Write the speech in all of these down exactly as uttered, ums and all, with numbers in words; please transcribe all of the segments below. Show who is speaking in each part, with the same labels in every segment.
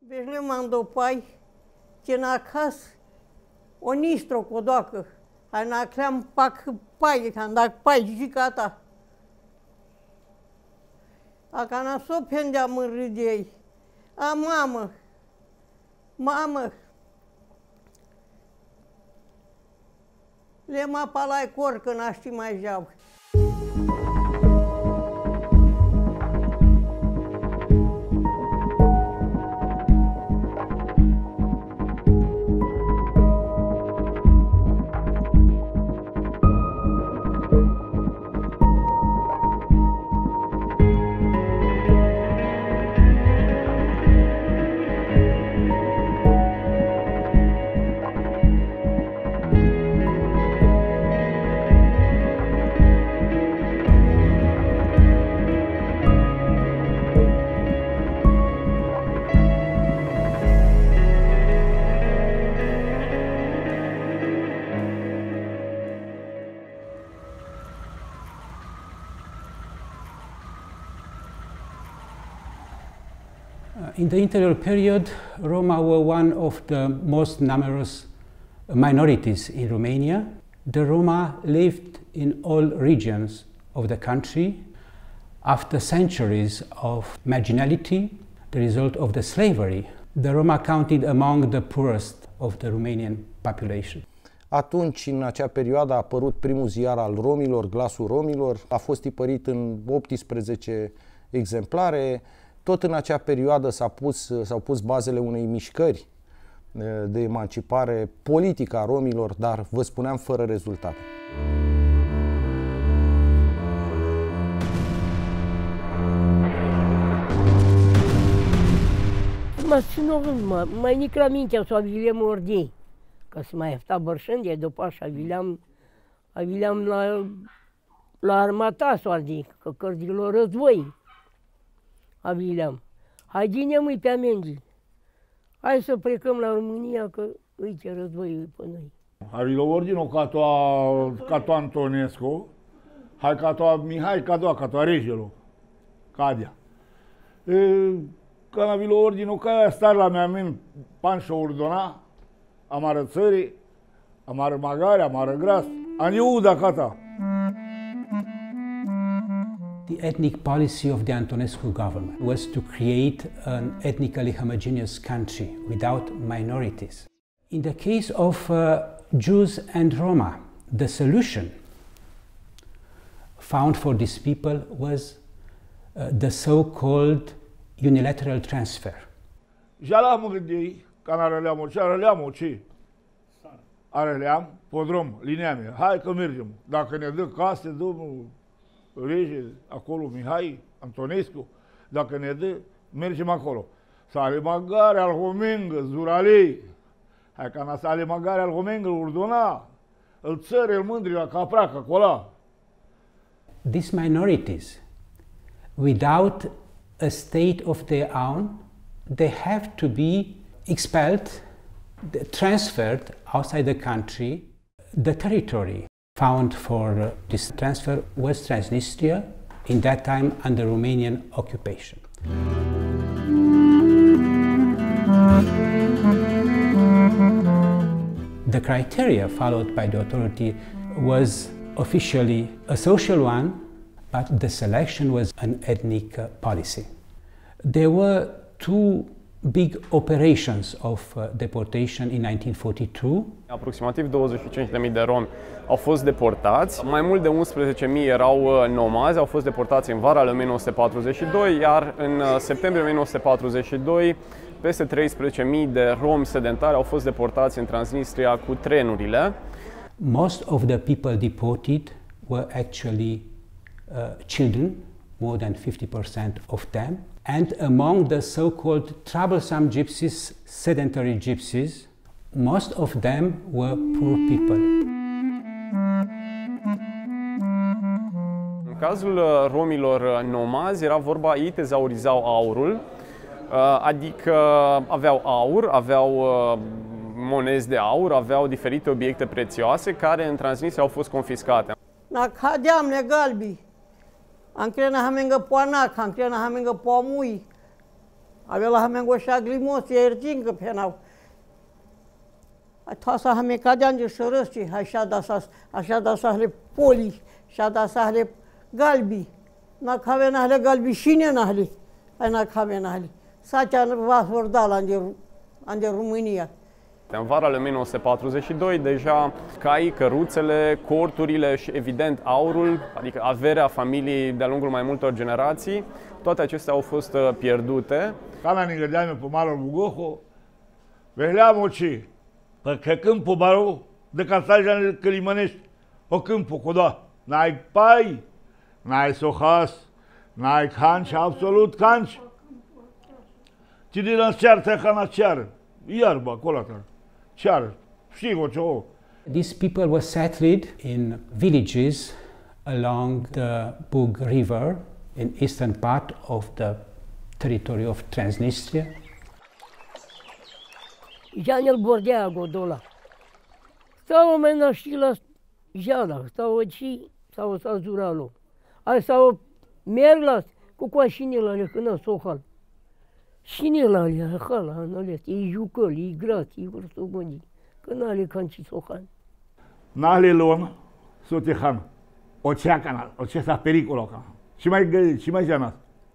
Speaker 1: Vežle m-am pai, ce na acasă, o Nistru cu doacă, hai na cream pac pai, am dat pai jicata. Aca na s-o pendeam în râdei. A, mamă, mamă, le m-a palai cor că n-a ști mai jau.
Speaker 2: In the interior period, Roma were one of the most numerous minorities in Romania. The Roma lived in all regions of the country. After centuries of marginality, the result of the slavery, the Roma counted among the poorest of the Romanian population.
Speaker 3: Atunci, în acea perioadă, a apărut primul ziar al romilor, Glasul Romilor. A fost tipărit în optsprezece exemplare. Tot în acea perioadă s-au pus, s-au pus bazele unei mișcări de emancipare politică a romilor, dar, vă spuneam, fără rezultate.
Speaker 1: Mă țin mă, mai nic la mintea să avilem ordei, că se mai efta bărșândie, după așa avileam, avileam la, la armata să ordei, că cărților război. Avileam. Hai gine-mui pe amenzi. Hai să plecăm la România, că uite războiul pe noi.
Speaker 4: Avilo ordino ca toa, ca toa Antonescu, hai ca toa Mihai, ca toa, ca toa regelo, Cadia. Când avilo ordino ca aia star la mea min panșo ordona, amară țării, amară magare, amară gras, aniuda ca ta.
Speaker 2: The ethnic policy of the Antonescu government was to create an ethnically homogeneous country without minorities. In the case of uh, Jews and Roma, the solution found for these people was uh, the so-called unilateral transfer.
Speaker 4: Jalam gândei, că n-arăleam, ce arăleam, ce? Arăleam, podrom, lineam, hai că mergem. Dacă ne dă case, domnul rege, acolo Mihai Antonescu, dacă ne dă, mergem acolo. Sale magare al homengă, zuralei. Hai ca na sale magare al homengă, urdona, îl țări, îl mândri la caprac, acolo.
Speaker 2: These minorities, without a state of their own, they have to be expelled, transferred outside the country. The territory found for uh, this transfer was Transnistria, in that time under Romanian occupation. The criteria followed by the authority was officially a social one, but the selection was an ethnic uh, policy. There were two big operations of uh, deportation in nineteen forty-two.
Speaker 5: Aproximativ douăzeci și cinci de mii de romi au fost deportați. Mai mult de unsprezece mii erau nomazi, au fost deportați în vara lui o mie nouă sute patruzeci și doi, iar în septembrie o mie nouă sute patruzeci și doi peste treisprezece mii de romi sedentari au fost deportați în Transnistria cu trenurile.
Speaker 2: Most of the people deported were actually uh, children, more than fifty percent of them. And among the so-called troublesome gypsies, sedentary gypsies, most of them were poor people.
Speaker 5: În cazul romilor nomazi era vorba, ei tezaurizau aurul, adică aveau aur, aveau monezi de aur, aveau diferite obiecte prețioase care în Transnistria au fost confiscate.
Speaker 1: Na cadeam ne galbi. Ancrena hamenga poanac, ancrena hamenga pomui.
Speaker 6: Avela hamengoșa glimoți, iertingă pe nau. Toasa hame cadean de sărăsci, așa da sa, așa da sa le poli, așa da sa le galbi. Na cave nahle galbi șine nahle, ai na cave nahle. Sacea va vorda la ande România.
Speaker 5: În vara lui o mie nouă sute patruzeci și doi, deja caii, căruțele, corturile și, evident, aurul, adică averea familiei de-a lungul mai multor generații, toate acestea au fost pierdute.
Speaker 4: Cana ne gădeam pe malul Bugoho, vehleam oci, pe câmpul barou, de casaja că limănești, o câmpul cu da. N-ai pai, n-ai sohas, n-ai canci, absolut canci. Ci din la ceară, treca la ceară, iarba, acolo, ceară, știu ce o.
Speaker 2: These people were settled in villages along the Bug River in eastern part of the territory of Transnistria.
Speaker 1: Janel bordea godola. Stau oameni știi la jala, stau aici, sau s-a zuralo. Ai sau merg la cu coașinile alea când sohal. Șinile alea, hala, anale, e jucăl, e grat, e vârstogoni. Când ale canci sohal.
Speaker 4: N-ale luăm, sotehan, o cea canal, o cea sa pericolo ca. Și mai găi, și mai janat.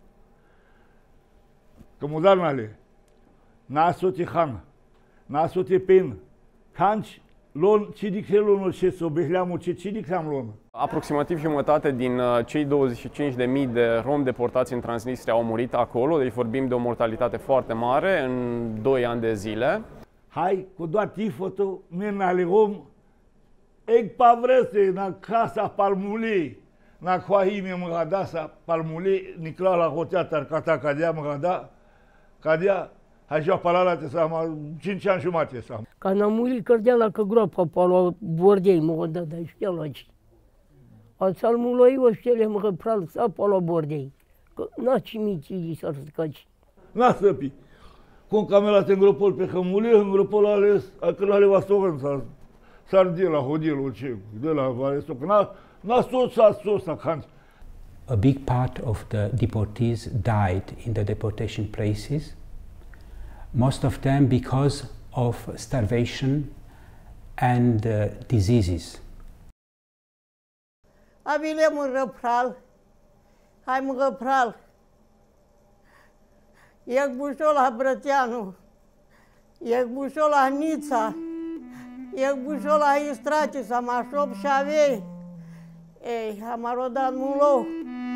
Speaker 4: Că mudar n-ale, n-a sotehan, n-a sotepen, canci, lon, ce dichelonul ce s-o behleamul, ce ce dicleam lon.
Speaker 5: Aproximativ jumătate din cei douăzeci și cinci de mii de romi deportați în Transnistria au murit acolo, deci vorbim de o mortalitate foarte mare în doi ani de zile.
Speaker 4: Hai, cu doar tifotul, menale om, eg pavrese na casa palmulei, na coahime măgada sa palmulei, nicla la hoteatar cata cadea măgada, cadea, hai și-o palala te seama, cinci ani jumate seama.
Speaker 1: Ca n-am murit cărdea la că groapa pe la bordei măgada, dar știa la aici. Ați-al muloi o ștele mă pral sa pe la bordei, că n-a cimitii s-ar scaci.
Speaker 4: N-a săpi. Cum camera te îngropol pe hămule, îngropol ales, că la leva stoven s-ar s-ar de la hodilul ce, de la Vareso, că n-a n-a sos, s-a sos, s-a canci.
Speaker 2: A big part of the deportees died in the deportation places, most of them because of starvation and uh, diseases.
Speaker 6: Abile mă răpral, hai mă răpral. Ec bușol la Brăteanu, ec bușol la Nița, ec bușol la Istraci, s-am așop și avei. Ei, am arodat mulou.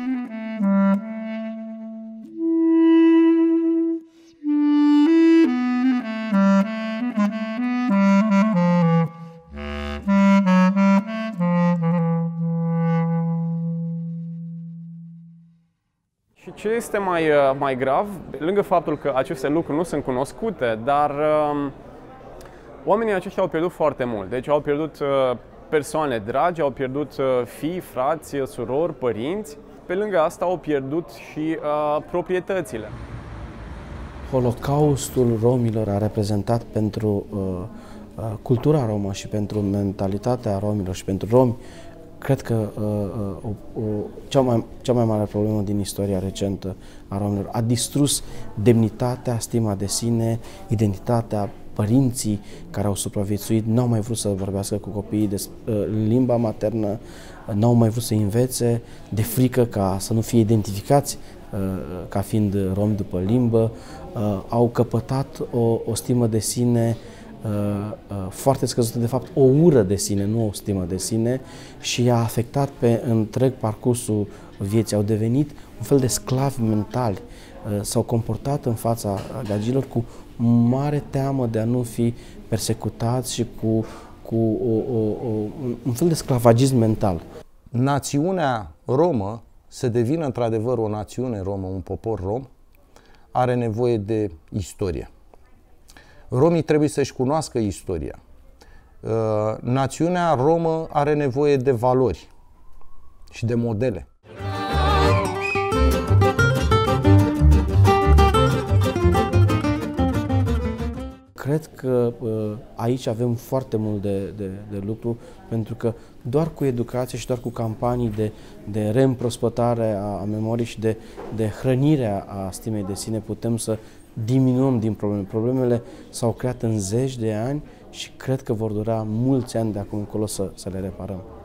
Speaker 5: Și ce este mai, mai grav, lângă faptul că aceste lucruri nu sunt cunoscute, dar um, oamenii aceștia au pierdut foarte mult. Deci au pierdut uh, persoane dragi, au pierdut uh, fii, frați, surori, părinți. Pe lângă asta au pierdut și uh, proprietățile.
Speaker 7: Holocaustul romilor a reprezentat pentru uh, uh, cultura romă și pentru mentalitatea romilor și pentru romi, cred că uh, uh, uh, cea, mai, cea mai mare problemă din istoria recentă a romilor. A distrus demnitatea, stima de sine, identitatea, părinții care au supraviețuit, n-au mai vrut să vorbească cu copiii de uh, limba maternă, n-au mai vrut să învețe, de frică ca să nu fie identificați uh, ca fiind romi după limbă, uh, au căpătat o, o stimă de sine uh, uh, foarte scăzută, de fapt o ură de sine, nu o stimă de sine, și a afectat pe întreg parcursul vieții. Au devenit un fel de sclavi mentali, uh, s-au comportat în fața gagilor cu mare teamă de a nu fi persecutați și cu, cu o, o, o, un fel de sclavagism mental.
Speaker 3: Națiunea romă, să devină într-adevăr o națiune romă, un popor rom, are nevoie de istorie. Romii trebuie să-și cunoască istoria. Națiunea romă are nevoie de valori și de modele.
Speaker 7: Cred că aici avem foarte mult de, de, de lucru, pentru că doar cu educație și doar cu campanii de, de reîmprospătare a, a memoriei și de, de hrănire a stimei de sine putem să diminuăm din probleme. Problemele s-au creat în zeci de ani și cred că vor dura mulți ani de acum încolo să, să le reparăm.